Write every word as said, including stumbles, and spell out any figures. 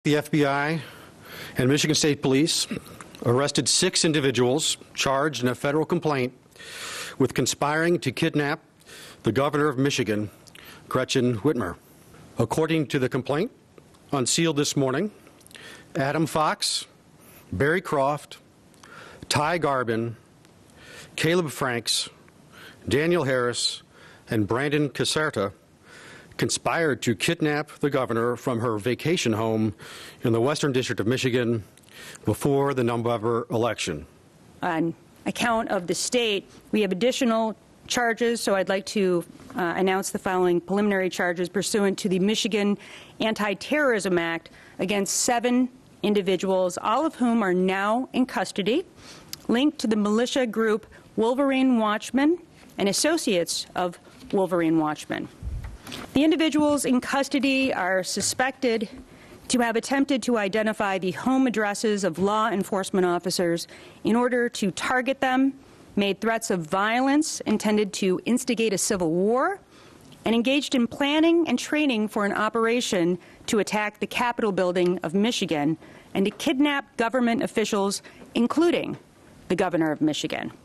The F B I and Michigan State Police arrested six individuals charged in a federal complaint with conspiring to kidnap the governor of Michigan, Gretchen Whitmer. According to the complaint, unsealed this morning, Adam Fox, Barry Croft, Ty Garbin, Caleb Franks, Daniel Harris, and Brandon Caserta conspired to kidnap the governor from her vacation home in the Western District of Michigan before the November election. On account of the state, we have additional charges, so I'd like to uh, announce the following preliminary charges pursuant to the Michigan Anti-Terrorism Act against seven individuals, all of whom are now in custody, linked to the militia group Wolverine Watchmen and associates of Wolverine Watchmen. The individuals in custody are suspected to have attempted to identify the home addresses of law enforcement officers in order to target them, made threats of violence intended to instigate a civil war, and engaged in planning and training for an operation to attack the Capitol building of Michigan and to kidnap government officials, including the governor of Michigan.